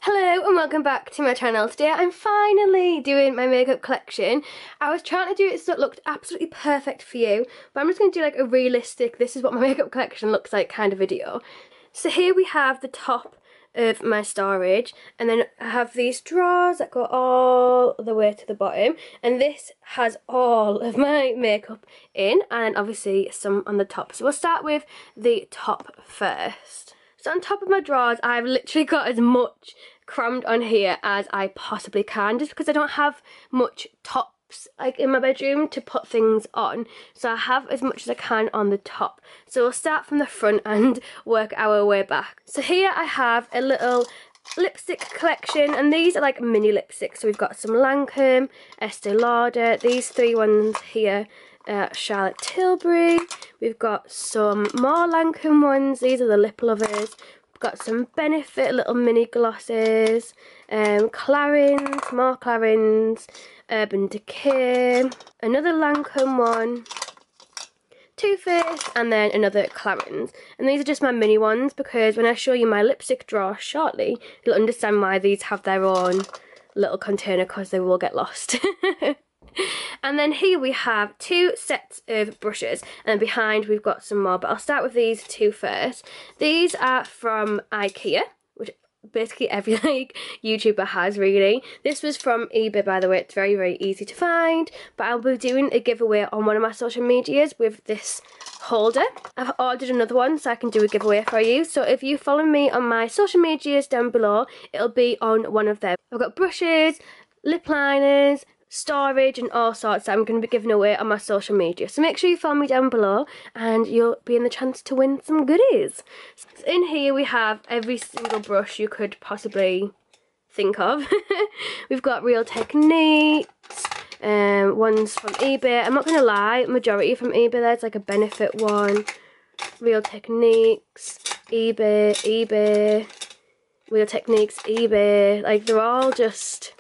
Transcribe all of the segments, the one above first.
Hello and welcome back to my channel. Today I'm finally doing my makeup collection. I was trying to do it so it looked absolutely perfect for you, but I'm just going to do like a realistic, this is what my makeup collection looks like kind of video. So here we have the top of my storage, and then I have these drawers that go all the way to the bottom, and this has all of my makeup in, and obviously some on the top. So we'll start with the top first. So on top of my drawers, I've literally got as much crammed on here as I possibly can, just because I don't have much tops like in my bedroom to put things on. So I have as much as I can on the top. So we'll start from the front and work our way back. So here I have a little lipstick collection, and these are like mini lipsticks. So we've got some Lancome, Estee Lauder, these three ones here, Charlotte Tilbury. We've got some more Lancome ones, these are the Lip Lovers. We've got some Benefit little mini glosses, Clarins, more Clarins, Urban Decay, another Lancome one, Too Faced, and then another Clarins. And these are just my mini ones, because when I show you my lipstick drawer shortly, you'll understand why these have their own little container, because they will get lost. And then here we have two sets of brushes, and behind we've got some more, but I'll start with these two first. These are from IKEA, which basically every like YouTuber has really. This was from eBay, by the way. It's very, very easy to find, but I'll be doing a giveaway on one of my social medias with this holder. I've ordered another one so I can do a giveaway for you, so if you follow me on my social medias down below, it'll be on one of them. I've got brushes, lip liners, storage and all sorts that I'm going to be giving away on my social media, so make sure you follow me down below and you'll be in the chance to win some goodies. So in here we have every single brush you could possibly think of. We've got Real Techniques, ones from eBay. I'm not going to lie, majority from eBay. There's like a Benefit one, Real Techniques, eBay, Real Techniques, eBay, like they're all just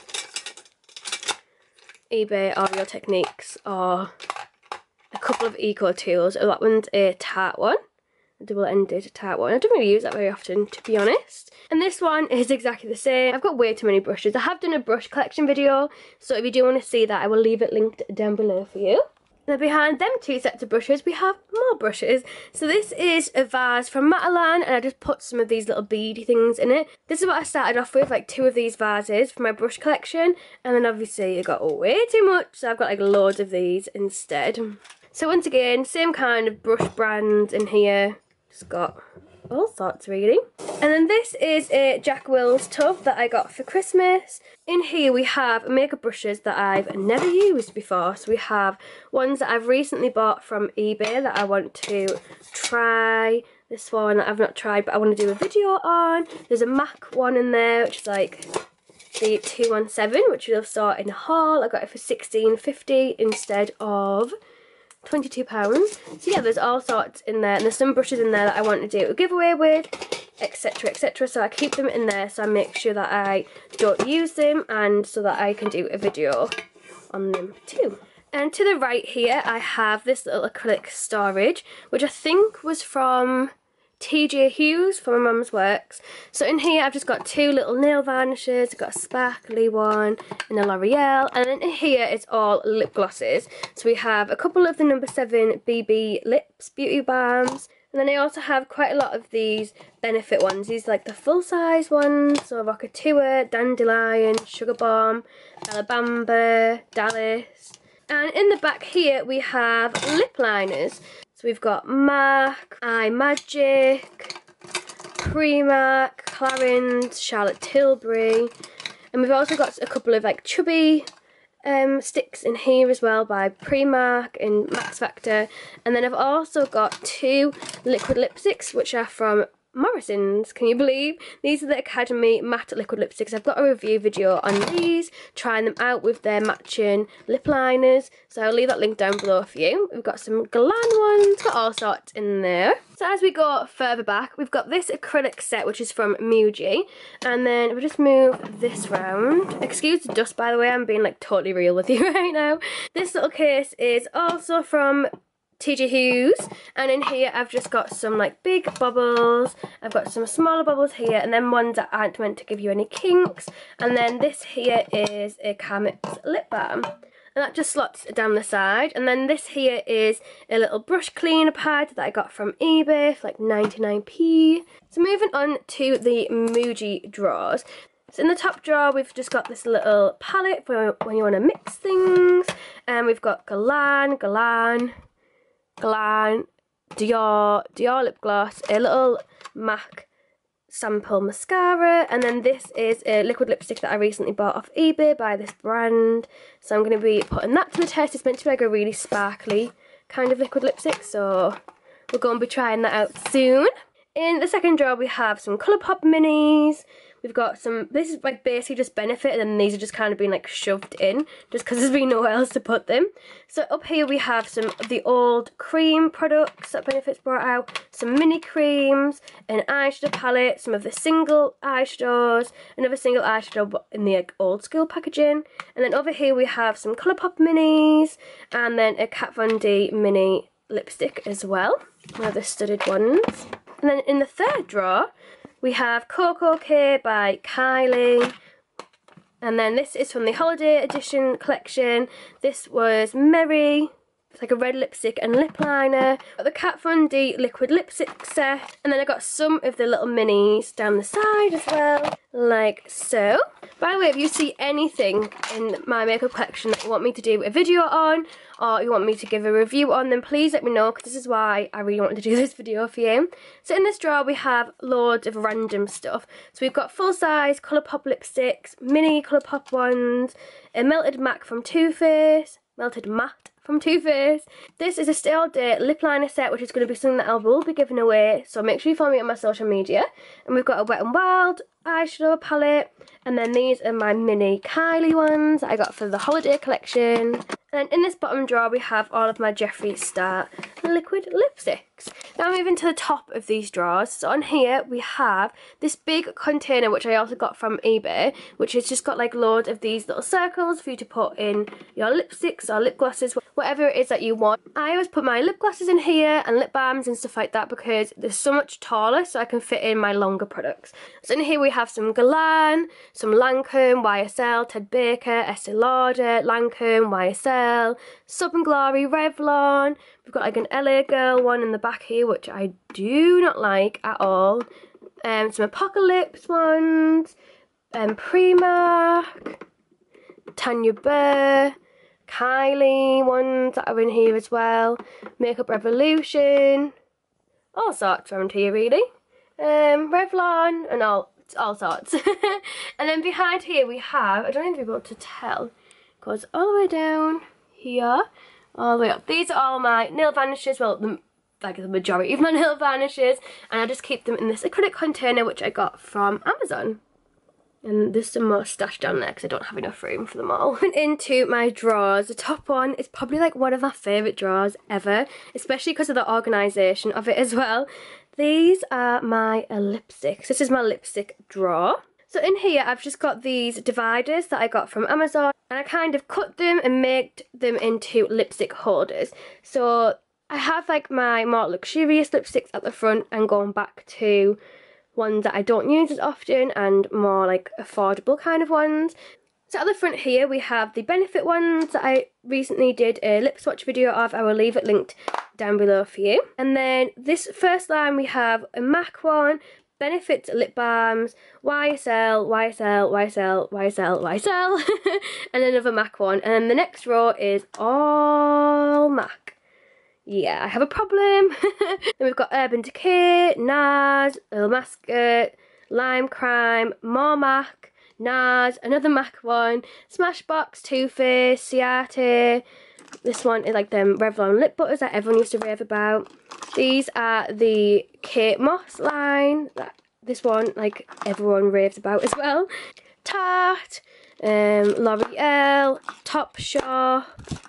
eBay or Real Techniques, or a couple of Eco Tools. Oh, that one's a Tarte one, a double-ended Tarte one. I don't really use that very often, to be honest. And this one is exactly the same. I've got way too many brushes. I have done a brush collection video, so if you do want to see that, I will leave it linked down below for you. Now behind them two sets of brushes, we have more brushes. So this is a vase from Matalan, and I just put some of these little beady things in it. This is what I started off with, like two of these vases for my brush collection, and then obviously it got way too much, so I've got like loads of these instead. So once again, same kind of brush brands in here, just got all sorts really. And then this is a Jack Wills tub that I got for Christmas. In here we have makeup brushes that I've never used before. So we have ones that I've recently bought from eBay that I want to try. This one that I've not tried but I want to do a video on. There's a MAC one in there, which is like the 217, which you'll saw in a haul. I got it for $16.50 instead of £22. So yeah, there's all sorts in there, and there's some brushes in there that I want to do a giveaway with, etc, etc. So I keep them in there so I make sure that I don't use them, and so that I can do a video on them too. And to the right here I have this little acrylic storage, which I think was from TJ Hughes from my mum's works. So in here I've just got two little nail varnishes. I've got a sparkly one and a L'Oreal, and then in here it's all lip glosses. So we have a couple of the number 7 BB Lips Beauty Balms, and then I also have quite a lot of these Benefit ones. These are like the full size ones, so Vocatua, Dandelion, Sugar Bomb, Alabama, Dallas. And in the back here we have lip liners. So we've got MAC, iMagic, Primark, Clarins, Charlotte Tilbury, and we've also got a couple of like chubby sticks in here as well by Primark and Max Factor. And then I've also got two liquid lipsticks which are from Morrison's. Can you believe? These are the Academy matte liquid lipsticks. I've got a review video on these, trying them out with their matching lip liners, so I'll leave that link down below for you. We've got some Glam ones, got all sorts in there. So as we go further back, we've got this acrylic set which is from Muji, and then we'll just move this round. Excuse the dust, by the way, I'm being like totally real with you right now. This little case is also from TG Hughes, and in here I've just got some like big bubbles, I've got some smaller bubbles here, and then ones that aren't meant to give you any kinks, and then this here is a Carmix lip balm. And that just slots down the side. And then this here is a little brush cleaner pad that I got from eBay for like 99p. So moving on to the Muji drawers. So in the top drawer we've just got this little palette for when you want to mix things. And we've got Galan, Dior lip gloss, a little MAC sample mascara, and then this is a liquid lipstick that I recently bought off eBay by this brand, so I'm going to be putting that to the test. It's meant to be like a really sparkly kind of liquid lipstick, so we're going to be trying that out soon. In the second drawer we have some Colourpop minis. We've got some, this is like basically just Benefit, and then these are just kind of been like shoved in just because there's been nowhere else to put them. So up here we have some of the old cream products that Benefit's brought out, some mini creams, an eyeshadow palette, some of the single eyeshadows, another single eyeshadow but in the like, old school packaging, and then over here we have some Colourpop minis, and then a Kat Von D mini lipstick as well, one of the studded ones. And then in the third drawer we have Coco K by Kylie, and then this is from the Holiday Edition collection. This was Merry, it's like a red lipstick and lip liner. Got the Kat Von D liquid lipstick set, and then I got some of the little minis down the side as well, like so. By the way, if you see anything in my makeup collection that you want me to do a video on, or you want me to give a review on, then please let me know, because this is why I really wanted to do this video for you. So in this drawer we have loads of random stuff. So we've got full-size Colourpop lipsticks, mini Colourpop ones, a melted matte from Too Faced. This is a Stay All Day lip liner set, which is going to be something that I will be giving away, so make sure you follow me on my social media. And we've got a Wet n Wild eyeshadow palette, and then these are my mini Kylie ones that I got for the holiday collection. And then in this bottom drawer we have all of my Jeffree Star liquid lipsticks. Now moving to the top of these drawers, so on here we have this big container which I also got from eBay, which has just got like loads of these little circles for you to put in your lipsticks or lip glosses, whatever it is that you want. I always put my lip glosses in here and lip balms and stuff like that because they're so much taller, so I can fit in my longer products. So in here we have some Galan, some Lancome, YSL, Ted Baker, Estee Lauder, Lancome, YSL, Sub and Glory, Revlon. We've got like an LA Girl one in the back here, which I do not like at all. Some Apocalypse ones, Primark, Tanya Burr, Kylie ones that are in here as well, Makeup Revolution, all sorts around here really, Revlon and all sorts. And then behind here we have, I don't know if you're able to tell, it goes all the way down here, all the way up. These are all my nail varnishes, well the majority of my nail varnishes, and I just keep them in this acrylic container which I got from Amazon. And there's some more stashed down there because I don't have enough room for them all. Into my drawers, the top one is probably like one of my favourite drawers ever, especially because of the organisation of it as well. These are my lipsticks. This is my lipstick drawer. So in here I've just got these dividers that I got from Amazon, and I kind of cut them and made them into lipstick holders. So I have like my more luxurious lipsticks at the front and going back to ones that I don't use as often and more like affordable kind of ones. So at the front here we have the Benefit ones that I recently did a lip swatch video of. I will leave it linked down below for you. And then this first line we have a MAC one, Benefit lip balms, YSL, and another MAC one. And then the next row is all MAC. Yeah, I have a problem. Then we've got Urban Decay, NARS, Il Mascara, Lime Crime, more MAC, NARS, another MAC one, Smashbox, Too Faced, Ciate. This one is like them Revlon lip butters that everyone used to rave about. These are the Kate Moss line. This one, like, everyone raves about as well. Tarte, L'Oreal, Topshop,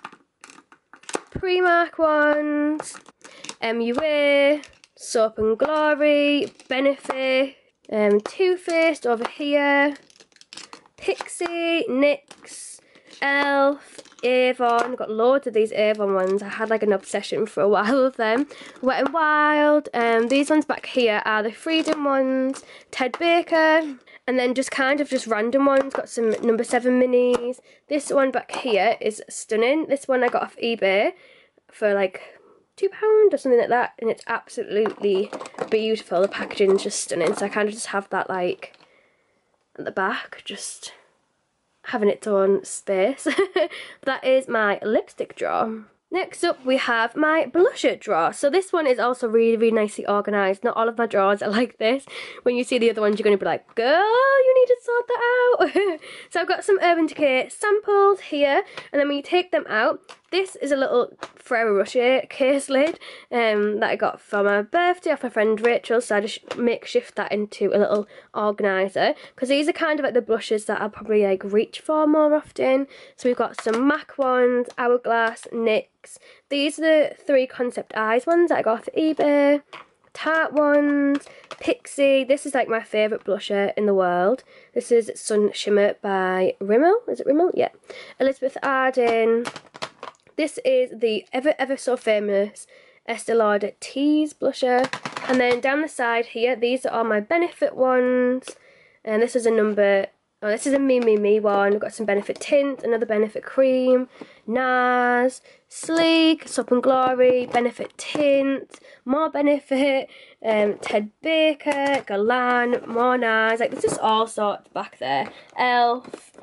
Primark ones, MUA, Soap and Glory, Benefit, Too Faced over here, Pixie, NYX, ELF, Avon. Got loads of these Avon ones. I had like an obsession for a while of them. Wet n Wild. These ones back here are the Freedom ones. Ted Baker. And then just kind of just random ones. Got some number 7 minis. This one back here is stunning. This one I got off eBay for like £2 or something like that. And it's absolutely beautiful. The packaging is just stunning. So I kind of just have that like at the back. Just having its own space. That is my lipstick drawer. Next up we have my blusher drawer. So this one is also really, really nicely organised. Not all of my drawers are like this. When you see the other ones you're going to be like, girl, you need to sort that out. So I've got some Urban Decay samples here, and then when you take them out, this is a little Ferrero Rocher case lid that I got for my birthday off my friend Rachel, so I just makeshift that into a little organiser, because these are kind of like the blushes that I'll probably like reach for more often. So we've got some MAC ones, Hourglass, NYX. These are the 3 Concept Eyes ones that I got off eBay. Tarte ones, Pixie. This is like my favourite blusher in the world. This is Sun Shimmer by Rimmel. Is it Rimmel? Yeah. Elizabeth Arden. This is the ever so famous Estee Lauder Tease blusher. And then down the side here, these are all my Benefit ones. And this is a number, oh, this is a Me one. We've got some Benefit Tint, another Benefit Cream, NARS, Sleek, Soap and Glory, Benefit Tint, more Benefit, Ted Baker, Galan, more NARS. Like, there's just all sorts back there. ELF,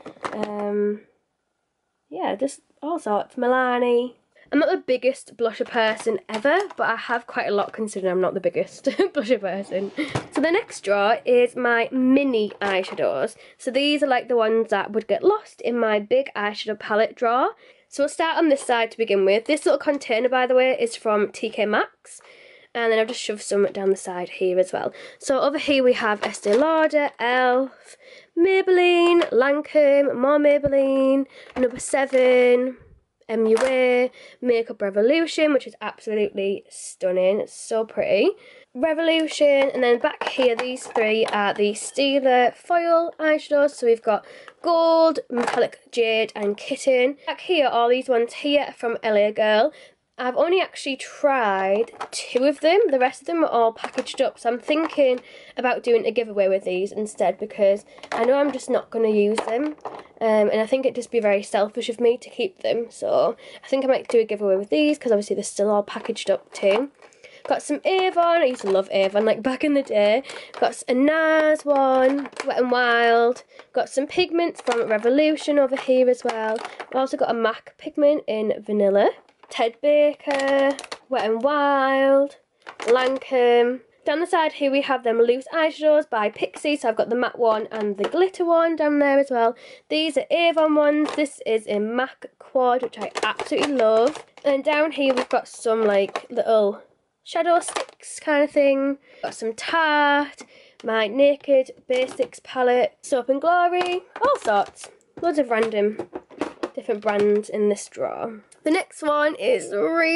yeah, just all sorts. Milani. I'm not the biggest blusher person ever, but I have quite a lot considering I'm not the biggest blusher person. So the next drawer is my mini eyeshadows. So these are like the ones that would get lost in my big eyeshadow palette drawer. So we'll start on this side to begin with. This little container, by the way, is from TK Maxx. And then I've just shoved some down the side here as well. So over here we have Estee Lauder, ELF, Maybelline, Lancome, more Maybelline, number 7, MUA, Makeup Revolution, which is absolutely stunning. It's so pretty. Revolution, and then back here, these 3 are the Stila foil eyeshadows. So we've got Gold, Metallic Jade, and Kitten. Back here, all these ones here are from LA Girl. I've only actually tried 2 of them. The rest of them are all packaged up. So I'm thinking about doing a giveaway with these instead, because I know I'm just not going to use them. And I think it'd just be very selfish of me to keep them. So I think I might do a giveaway with these, because obviously they're still all packaged up too. Got some Avon. I used to love Avon like back in the day. Got a NARS one, Wet n Wild. Got some pigments from Revolution over here as well. I've also got a MAC pigment in Vanilla. Ted Baker, Wet n Wild, Lancome. Down the side here we have them loose eyeshadows by Pixie. So I've got the matte one and the glitter one down there as well. These are Avon ones. This is a MAC quad, which I absolutely love. And down here we've got some like little shadow sticks kind of thing. Got some Tarte, my Naked Basics palette, Soap and Glory, all sorts. Loads of random different brands in this drawer. The next one is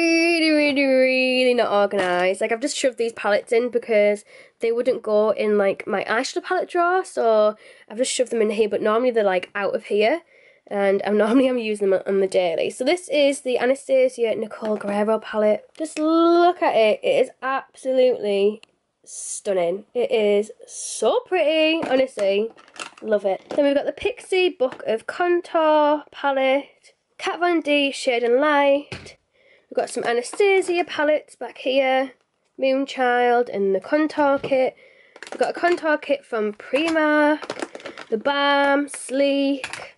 really not organised. Like, I've just shoved these palettes in because they wouldn't go in like my eyeshadow palette drawer, so I've just shoved them in here, but normally they're like out of here, and I'm using them on the daily. So this is the Anastasia Nicole Guerrero palette. Just look at it. It is absolutely stunning. It is so pretty, honestly. Love it. Then we've got the Pixie Book of Contour palette. Kat Von D Shade and Light. We've got some Anastasia palettes back here. Moonchild and the contour kit. We've got a contour kit from Primark. The Balm, Sleek,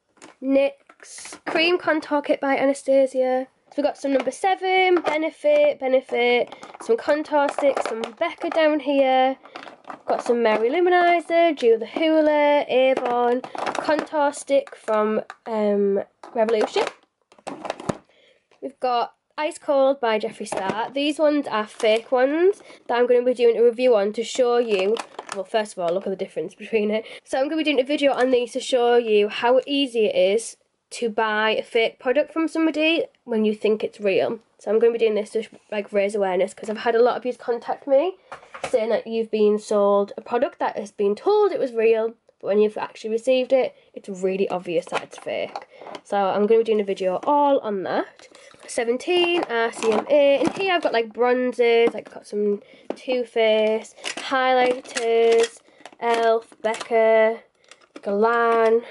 NYX. Cream contour kit by Anastasia. So we've got some number 7, Benefit, some contour sticks, some Becca down here. Got some Mary Luminizer, Jewel the Hoola, Avon, contour stick from Revolution. We've got Ice Cold by Jeffree Star. These ones are fake ones that I'm going to be doing a review on to show you. Well, first of all, look at the difference between it. So I'm going to be doing a video on these to show you how easy it is to buy a fake product from somebody when you think it's real. So I'm going to be doing this to like raise awareness, because I've had a lot of you contact me saying that you've been sold a product that has been told it was real but when you've actually received it, it's really obvious that it's fake. So I'm going to be doing a video all on that. 17 RCMA. In here I've got like bronzers, like got some Too Faced, highlighters, Elf, Becca, Galan,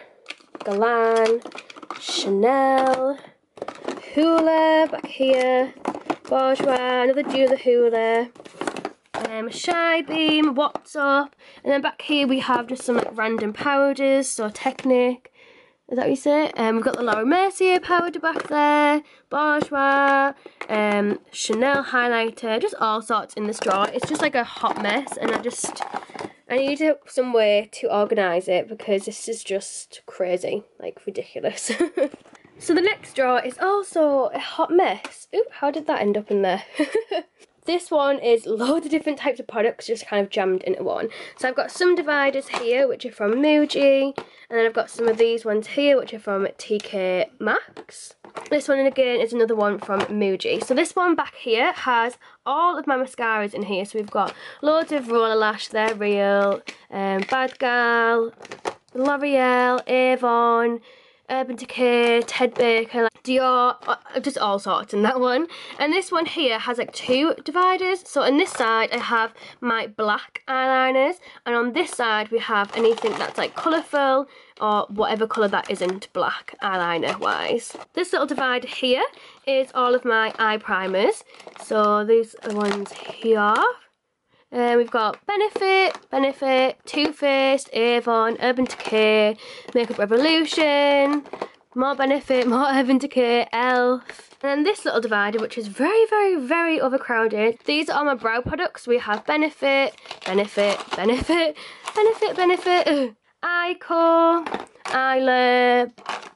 Chanel, Hoola back here, Bourjois, another Dew the Hoola, Shy Beam, What's Up, and then back here we have just some like random powders, so Technic, is that what you say? We've got the Laura Mercier powder back there, Bourjois, Chanel highlighter, just all sorts in this drawer. It's just like a hot mess, and I need some way to organise it because this is just crazy, like ridiculous. So the next drawer is also a hot mess. Oop, how did that end up in there? This one is loads of different types of products just kind of jammed into one. So I've got some dividers here which are from Muji, and then I've got some of these ones here which are from TK Maxx. This one again is another one from Muji. So this one back here has all of my mascaras in here. So we've got loads of Roller Lash, They're Real, Bad Gal, L'Oreal, Avon, Urban Decay, Ted Baker, Dior, just all sorts in that one. And this one here has like two dividers. So on this side I have my black eyeliners, and on this side we have anything that's like colourful or whatever colour that isn't black eyeliner wise. This little divider here is all of my eye primers. So these are the ones here. We've got Benefit, Too Faced, Avon, Urban Decay, Makeup Revolution, more Benefit, more Urban Decay, Elf. And then this little divider, which is very, very, very overcrowded. These are my brow products. We have Benefit, IKEA, Eyeliner,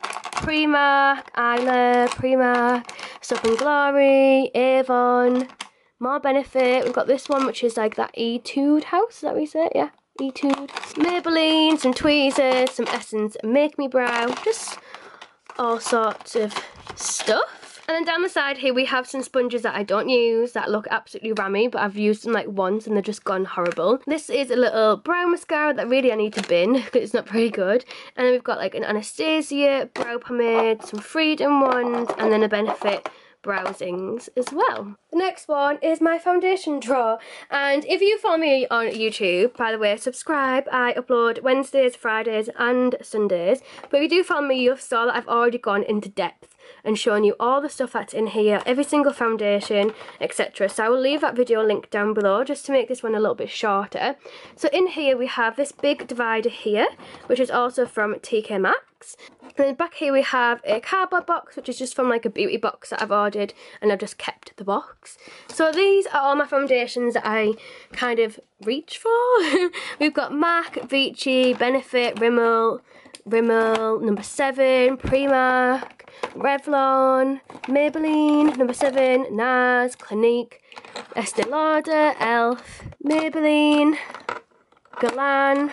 Primark, Stuff and Glory, Avon, more Benefit. We've got this one which is like that Etude house, is that what you say? Yeah, Etude. Maybelline, some tweezers, some Essence Make Me Brow, just all sorts of stuff. And then down the side here we have some sponges that I don't use that look absolutely rammy, but I've used them like once and they're just gone horrible. This is a little brow mascara that really I need to bin because it's not very good. And then we've got like an Anastasia brow pomade, some Freedom ones, and then a Benefit browsings as well. The next one is my foundation drawer, and if you follow me on YouTube, by the way, subscribe. I upload Wednesdays, Fridays and Sundays, but if you do follow me, you'll saw that I've already gone into depth and shown you all the stuff that's in here, every single foundation, etc. So I will leave that video link down below just to make this one a little bit shorter. So in here we have this big divider here, which is also from TK Maxx. And then back here we have a cardboard box, which is just from like a beauty box that I've ordered, and I've just kept the box. So these are all my foundations that I kind of reach for. We've got MAC, Vichy, Benefit, Rimmel, number 7, Primark, Revlon, Maybelline, number 7, NARS, Clinique, Estee Lauder, Elf, Maybelline, Galan,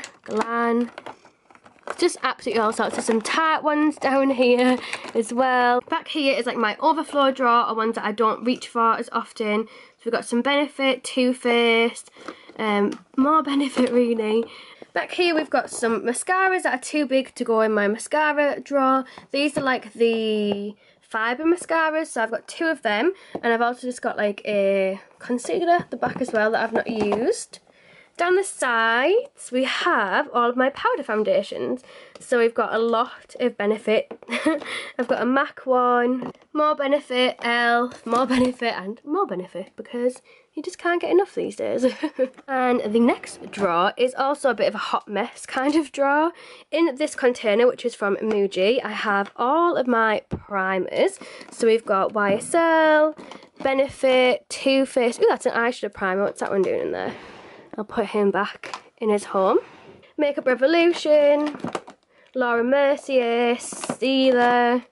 just absolutely all sorts of some Tarte ones down here as well. Back here is like my overflow drawer, or ones that I don't reach for as often. So we've got some Benefit, Too Faced, more Benefit really. Back here we've got some mascaras that are too big to go in my mascara drawer. These are like the fibre mascaras, so I've got 2 of them, and I've also just got like a concealer at the back as well that I've not used. Down the sides we have all of my powder foundations. So we've got a lot of Benefit. I've got a MAC one, more Benefit, Elf, more Benefit and more Benefit, because you just can't get enough these days. And the next drawer is also a bit of a hot mess kind of drawer. In this container, which is from Muji, I have all of my primers. So we've got YSL, Benefit, Too Faced. Ooh, that's an eyeshadow primer. What's that one doing in there? I'll put him back in his home. Makeup Revolution, Laura Mercier, Stila,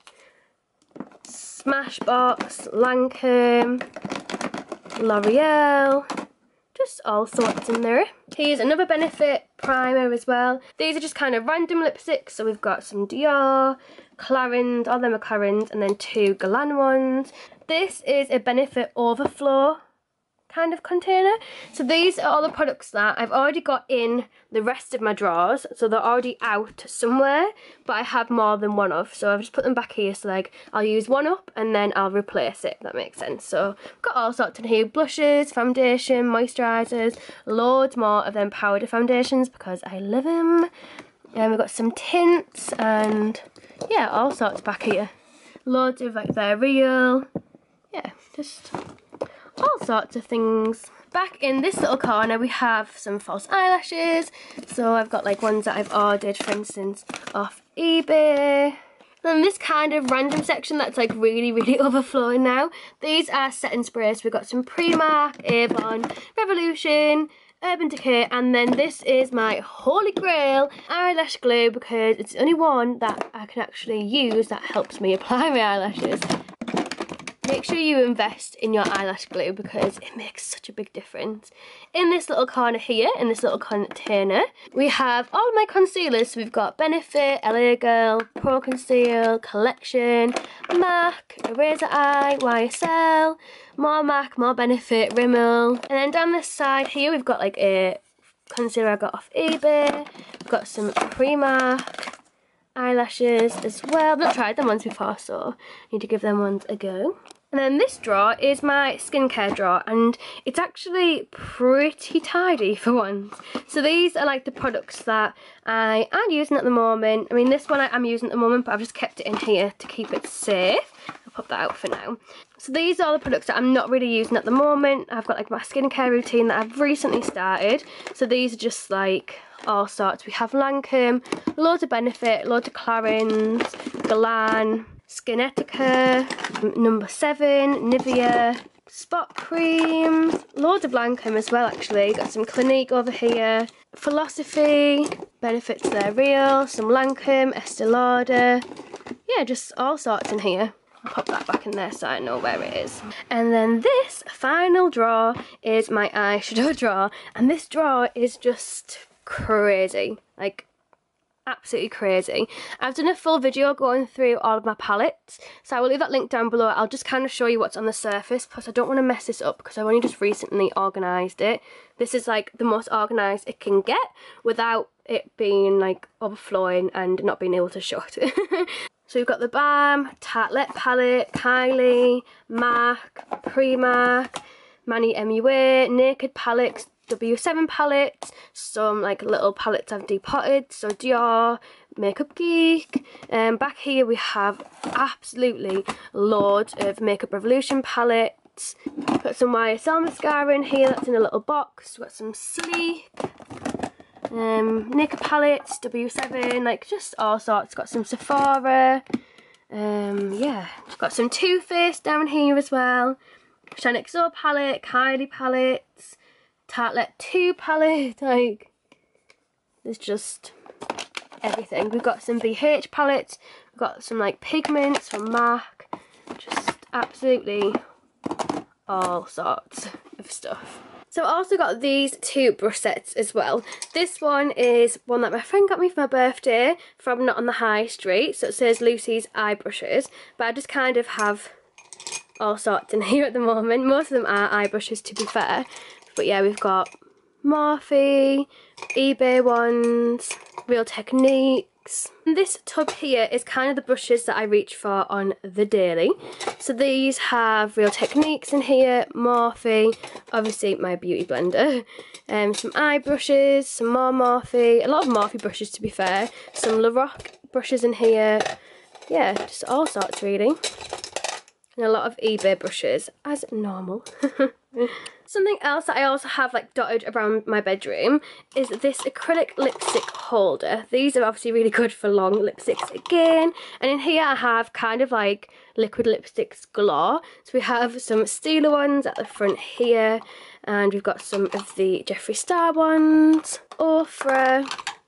Smashbox, Lancome, L'Oreal, just all sorts in there. Here's another Benefit primer as well. These are just kind of random lipsticks, so we've got some Dior, Clarins, all them are Clarins, and then 2 Galan ones. This is a Benefit Overflow kind of container. So these are all the products that I've already got in the rest of my drawers, so they're already out somewhere, but I have more than one of, so I've just put them back here. So like I'll use one up and then I'll replace it, if that makes sense. So I've got all sorts in here: blushes, foundation, moisturisers, loads more of them powder foundations because I love them. And we've got some tints and yeah, all sorts back here. Loads of like they're real, yeah, just all sorts of things. Back in this little corner we have some false eyelashes. So I've got like ones that I've ordered, for instance, off eBay. Then this kind of random section that's like really overflowing now. These are setting sprays. We've got some Primark, Avon, Revolution, Urban Decay, and then this is my holy grail eyelash glue because it's the only one that I can actually use that helps me apply my eyelashes. Make sure you invest in your eyelash glue because it makes such a big difference. In this little corner here, in this little container, we have all of my concealers. So we've got Benefit, LA Girl, Pro Conceal, Collection, MAC, Eraser Eye, YSL, more MAC, more Benefit, Rimmel. And then down this side here, we've got like a concealer I got off eBay. We've got some Primark eyelashes as well. I've not tried them once before, so I need to give them ones a go. And then this drawer is my skincare drawer, and it's actually pretty tidy for once. So these are like the products that I am using at the moment. I mean, this one I'm using at the moment, but I've just kept it in here to keep it safe. I'll pop that out for now. So these are the products that I'm not really using at the moment. I've got like my skincare routine that I've recently started. So these are just like all sorts. We have Lancome, loads of Benefit, loads of Clarins, Galan, Skinetica, number 7, Nivea, spot creams, loads of Lancome as well actually. Got some Clinique over here, Philosophy, Benefits They're Real, some Lancome, Estee Lauder. Yeah, just all sorts in here. I'll pop that back in there so I know where it is. And then this final drawer is my eyeshadow drawer, and this drawer is just crazy, like absolutely crazy. I've done a full video going through all of my palettes, so I will leave that link down below. I'll just kind of show you what's on the surface because I don't want to mess this up because I've only just recently organised it. This is like the most organised it can get without it being like overflowing and not being able to shut. So we've got the Balm, Tartelette palette, Kylie, MAC, Primark, Manny MUA, Naked palettes, W7 palettes, some like little palettes I've depotted, so Dior, Makeup Geek. Back here we have absolutely loads of Makeup Revolution palettes. Got some YSL mascara in here that's in a little box. We've got some Sleek, Naked palettes, W7, like just all sorts. Got some Sephora, yeah, got some Too Faced down here as well. Shine XO palette, Kylie palettes, Tartelette 2 palette, like there's just everything. We've got some BH palettes, we've got some like pigments from MAC, just absolutely all sorts of stuff. So I also got these 2 brush sets as well. This one is one that my friend got me for my birthday from Not on the High Street, so it says Lucy's eye brushes, but I just kind of have all sorts in here at the moment. Most of them are eye brushes, to be fair. But yeah, we've got Morphe, eBay ones, Real Techniques. And this tub here is kind of the brushes that I reach for on the daily. So these have Real Techniques in here, Morphe, obviously my beauty blender, some eye brushes, some more Morphe, a lot of Morphe brushes to be fair, some Lorac brushes in here, yeah, just all sorts really. And a lot of eBay brushes, as normal. Something else that I also have like dotted around my bedroom is this acrylic lipstick holder. These are obviously really good for long lipsticks again. And in here I have kind of like liquid lipsticks galore. So we have some Stila ones at the front here, and we've got some of the Jeffree Star ones, Ofra,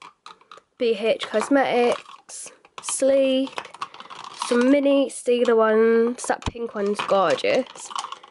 BH Cosmetics, Sleek, some mini Stila ones. That pink one's gorgeous.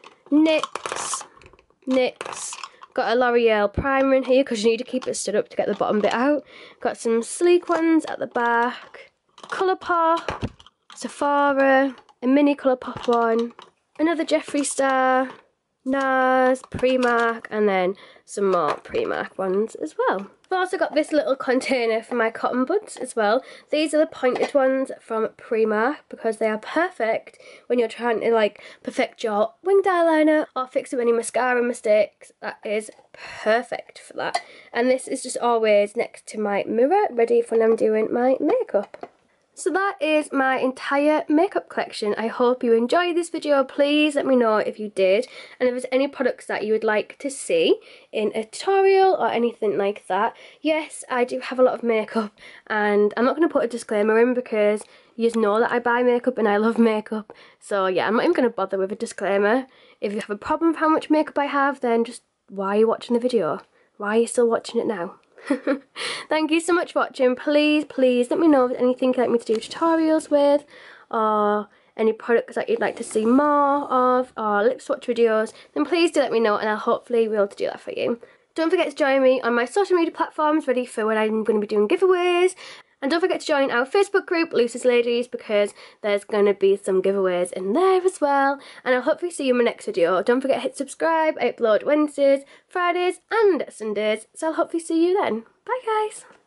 NYX, got a L'Oreal primer in here because you need to keep it stood up to get the bottom bit out. Got some Sleek ones at the back, Colourpop, Sephora, a mini Colourpop one, another Jeffree Star, NARS, Primark, and then some more Primark ones as well. I've also got this little container for my cotton buds as well. These are the pointed ones from Primark because they are perfect when you're trying to like perfect your winged eyeliner or fix up any mascara mistakes. That is perfect for that. And this is just always next to my mirror, ready for when I'm doing my makeup. So that is my entire makeup collection. I hope you enjoyed this video. Please let me know if you did, and if there's any products that you would like to see in a tutorial or anything like that. Yes, I do have a lot of makeup, and I'm not going to put a disclaimer in because you just know that I buy makeup and I love makeup. So yeah, I'm not even going to bother with a disclaimer. If you have a problem with how much makeup I have, then just why are you watching the video? Why are you still watching it now? Thank you so much for watching. Please let me know if there's anything you'd like me to do tutorials with, or any products that you'd like to see more of, or lip swatch videos, then please do let me know and I'll hopefully be able to do that for you. Don't forget to join me on my social media platforms ready for when I'm going to be doing giveaways. And don't forget to join our Facebook group, Luce's Ladies, because there's going to be some giveaways in there as well. And I'll hopefully see you in my next video. Don't forget to hit subscribe. I upload Wednesdays, Fridays and Sundays. So I'll hopefully see you then. Bye guys.